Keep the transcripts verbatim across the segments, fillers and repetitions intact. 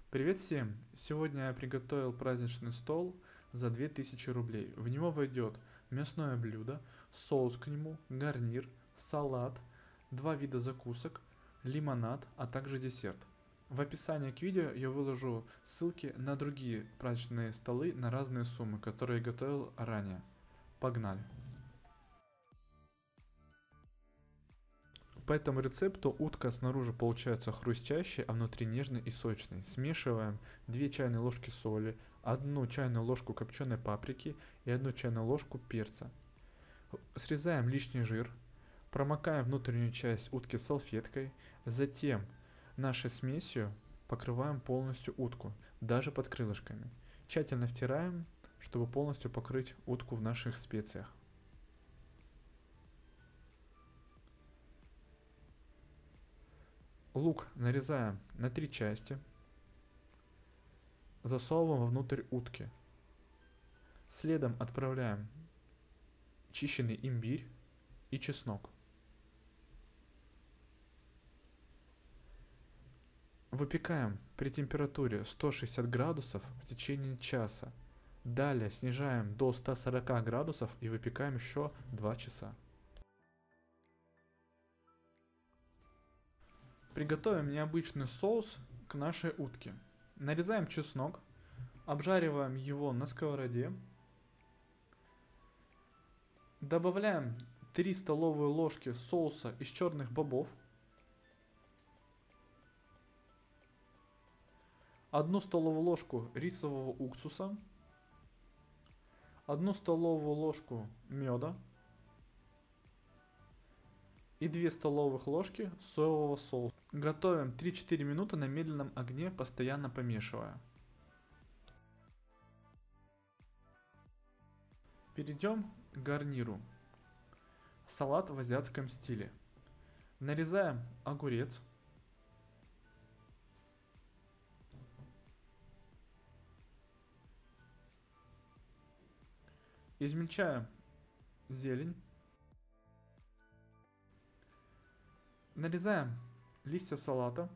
Привет всем! Сегодня я приготовил праздничный стол за две тысячи рублей. В него войдет мясное блюдо, соус к нему, гарнир, салат, два вида закусок, лимонад, а также десерт. В описании к видео я выложу ссылки на другие праздничные столы на разные суммы, которые я готовил ранее. Погнали! По этому рецепту утка снаружи получается хрустящей, а внутри нежной и сочной. Смешиваем две чайные ложки соли, одну чайную ложку копченой паприки и одну чайную ложку перца. Срезаем лишний жир, промокаем внутреннюю часть утки салфеткой, затем нашей смесью покрываем полностью утку, даже под крылышками. Тщательно втираем, чтобы полностью покрыть утку в наших специях. Лук нарезаем на три части, засовываем внутрь утки. Следом отправляем чищенный имбирь и чеснок. Выпекаем при температуре сто шестьдесят градусов в течение часа. Далее снижаем до ста сорока градусов и выпекаем еще два часа. Приготовим необычный соус к нашей утке. Нарезаем чеснок, обжариваем его на сковороде. Добавляем три столовые ложки соуса из черных бобов. одну столовую ложку рисового уксуса. одну столовую ложку меда. И две столовых ложки соевого соуса. Готовим три-четыре минуты на медленном огне, постоянно помешивая. Перейдем к гарниру. Салат в азиатском стиле. Нарезаем огурец. Измельчаем зелень. Нарезаем листья салата.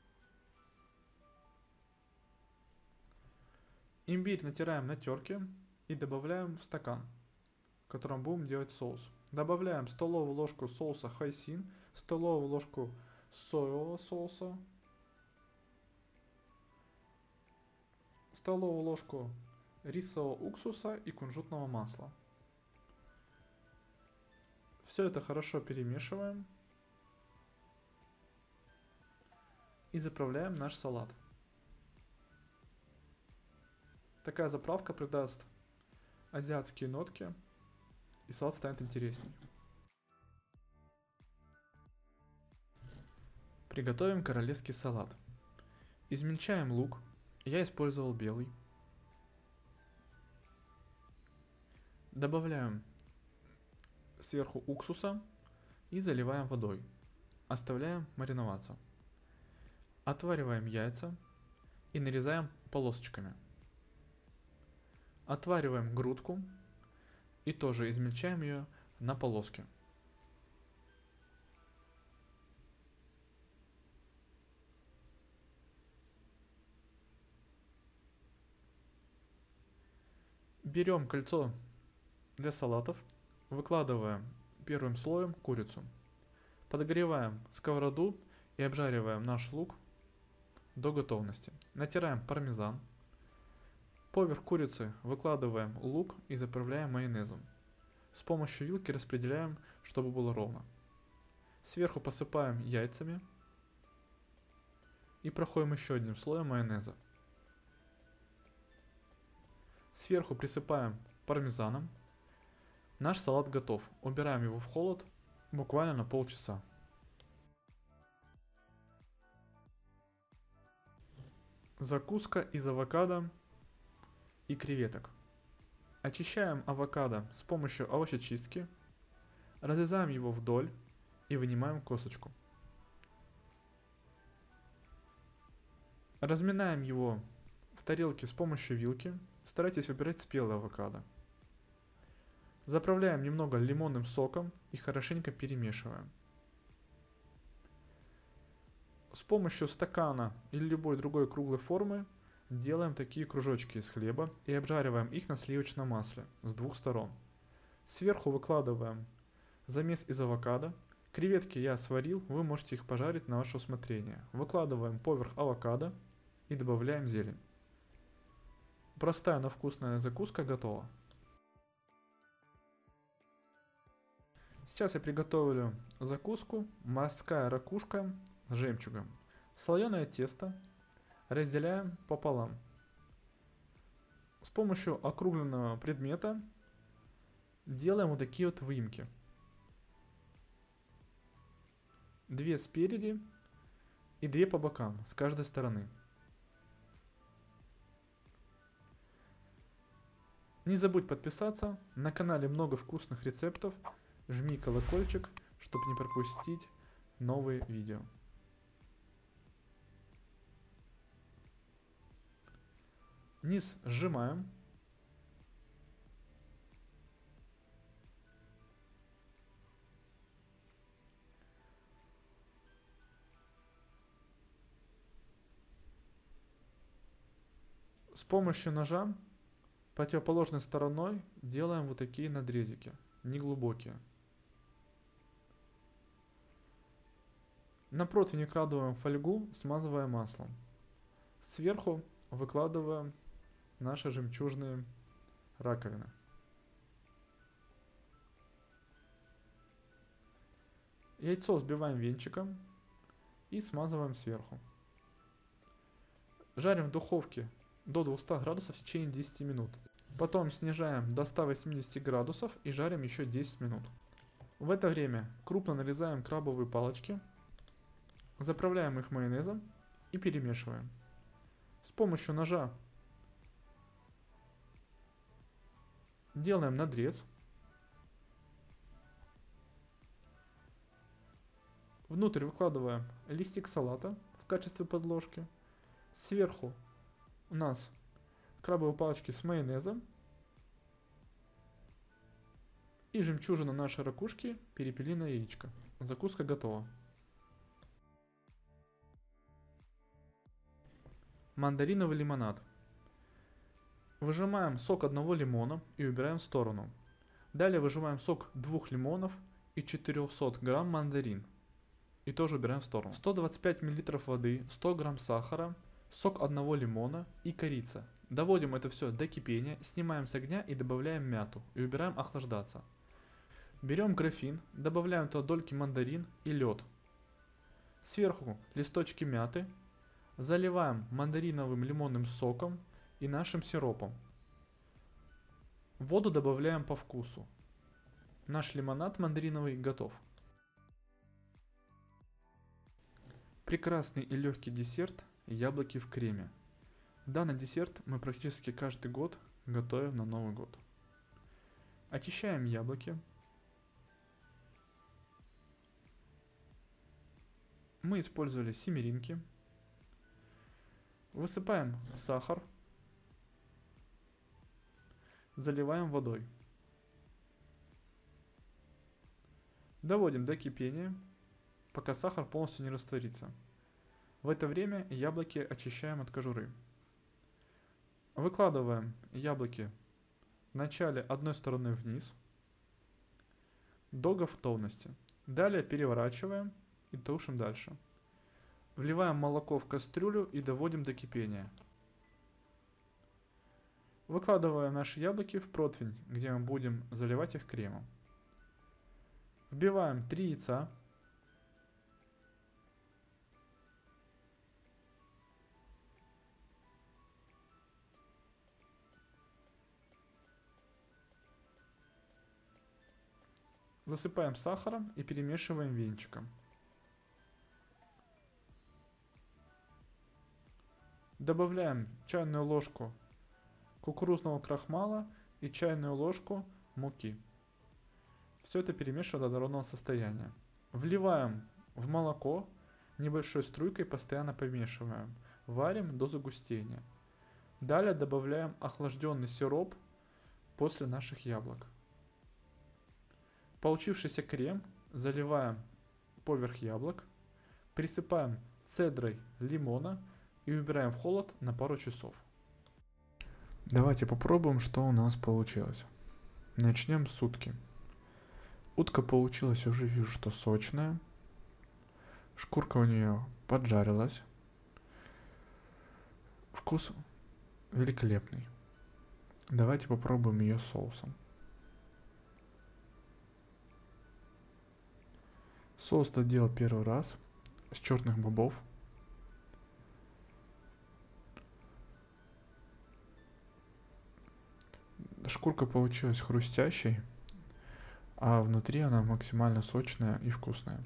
Имбирь натираем на терке и добавляем в стакан, в котором будем делать соус. Добавляем столовую ложку соуса хойсин, столовую ложку соевого соуса, столовую ложку рисового уксуса и кунжутного масла. Все это хорошо перемешиваем. И заправляем наш салат. Такая заправка придаст азиатские нотки, и салат станет интересней. Приготовим королевский салат. Измельчаем лук. Я использовал белый. Добавляем сверху уксуса и заливаем водой. Оставляем мариноваться. Отвариваем яйца и нарезаем полосочками. Отвариваем грудку и тоже измельчаем ее на полоски. Берем кольцо для салатов, выкладываем первым слоем курицу. Подогреваем сковороду и обжариваем наш лук до готовности. Натираем пармезан. Поверх курицы выкладываем лук и заправляем майонезом. С помощью вилки распределяем, чтобы было ровно. Сверху посыпаем яйцами и проходим еще одним слоем майонеза. Сверху присыпаем пармезаном. Наш салат готов. Убираем его в холод буквально на полчаса. Закуска из авокадо и креветок. Очищаем авокадо с помощью овощечистки, разрезаем его вдоль и вынимаем косточку. Разминаем его в тарелке с помощью вилки, старайтесь выбирать спелый авокадо. Заправляем немного лимонным соком и хорошенько перемешиваем. С помощью стакана или любой другой круглой формы делаем такие кружочки из хлеба и обжариваем их на сливочном масле с двух сторон. Сверху выкладываем замес из авокадо. Креветки я сварил, вы можете их пожарить на ваше усмотрение. Выкладываем поверх авокадо и добавляем зелень. Простая, но вкусная закуска готова. Сейчас я приготовлю закуску морская ракушка с жемчугом. Слоеное тесто разделяем пополам. С помощью округленного предмета делаем вот такие вот выемки. Две спереди и две по бокам с каждой стороны. Не забудь подписаться, на канале много вкусных рецептов. Жми колокольчик, чтобы не пропустить новые видео. Низ сжимаем. С помощью ножа противоположной стороной делаем вот такие надрезики, неглубокие. На противень выкладываем фольгу, смазывая маслом. Сверху выкладываем наши жемчужные раковины. Яйцо взбиваем венчиком и смазываем сверху. Жарим в духовке до двухсот градусов в течение десяти минут. Потом снижаем до ста восьмидесяти градусов и жарим еще десять минут. В это время крупно нарезаем крабовые палочки, заправляем их майонезом и перемешиваем. С помощью ножа делаем надрез. Внутрь выкладываем листик салата в качестве подложки. Сверху у нас крабовые палочки с майонезом. И жемчужина нашей ракушки перепели на яичко. Закуска готова. Мандариновый лимонад. Выжимаем сок одного лимона и убираем в сторону. Далее выжимаем сок двух лимонов и четырёхсот грамм мандарин. И тоже убираем в сторону. сто двадцать пять миллилитров воды, сто грамм сахара, сок одного лимона и корица. Доводим это все до кипения, снимаем с огня и добавляем мяту и убираем охлаждаться. Берем графин, добавляем туда дольки мандарин и лед. Сверху листочки мяты. Заливаем мандариновым лимонным соком и нашим сиропом. Воду добавляем по вкусу. Наш лимонад мандариновый готов. Прекрасный и легкий десерт – яблоки в креме. Данный десерт мы практически каждый год готовим на Новый год. Очищаем яблоки. Мы использовали семеринки. Высыпаем сахар. Заливаем водой. Доводим до кипения, пока сахар полностью не растворится. В это время яблоки очищаем от кожуры. Выкладываем яблоки вначале одной стороной вниз до готовности. Далее переворачиваем и тушим дальше. Вливаем молоко в кастрюлю и доводим до кипения. Выкладываем наши яблоки в противень, где мы будем заливать их кремом. Вбиваем три яйца. Засыпаем сахаром и перемешиваем венчиком. Добавляем чайную ложку кукурузного крахмала и чайную ложку муки. Все это перемешиваем до однородного состояния. Вливаем в молоко, небольшой струйкой постоянно помешиваем. Варим до загустения. Далее добавляем охлажденный сироп после наших яблок. Получившийся крем заливаем поверх яблок, присыпаем цедрой лимона и убираем в холод на пару часов. Давайте попробуем, что у нас получилось. Начнем с утки. Утка получилась, уже вижу, что сочная. Шкурка у нее поджарилась. Вкус великолепный. Давайте попробуем ее соусом. Соус я делал первый раз с черных бобов. Шкурка получилась хрустящей, а внутри она максимально сочная и вкусная.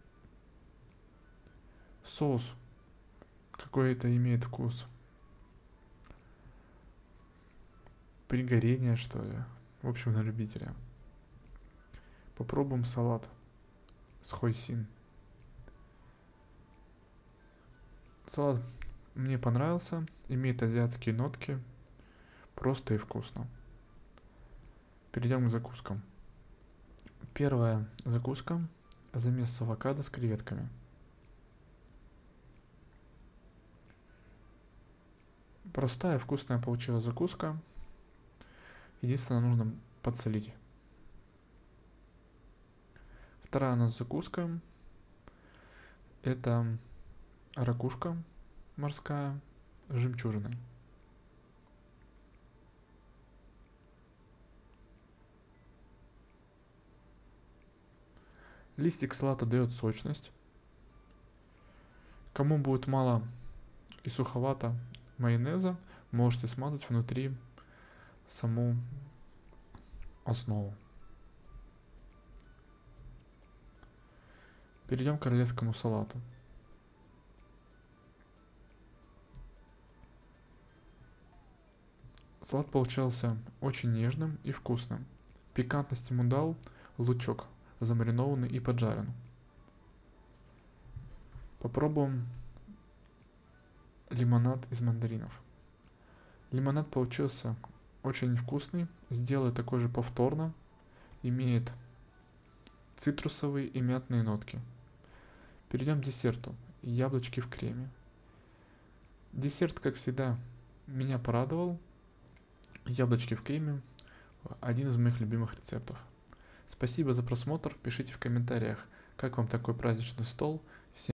Соус какой-то имеет вкус пригорения, что ли. В общем, на любителя. Попробуем салат с хойсин. Салат мне понравился, имеет азиатские нотки, просто и вкусно. Перейдем к закускам. Первая закуска — замес с авокадо с креветками. Простая, вкусная получилась закуска. Единственное, нужно подсолить. Вторая у нас закуска — это ракушка морская с жемчужиной. Листик салата дает сочность. Кому будет мало и суховато майонеза, можете смазать внутри саму основу. Перейдем к королевскому салату. Салат получался очень нежным и вкусным. Пикантность ему дал лучок, замаринованный и поджарен. Попробуем лимонад из мандаринов. Лимонад получился очень вкусный. Сделаю такой же повторно. Имеет цитрусовые и мятные нотки. Перейдем к десерту. Яблочки в креме. Десерт, как всегда, меня порадовал. Яблочки в креме — один из моих любимых рецептов. Спасибо за просмотр. Пишите в комментариях, как вам такой праздничный стол.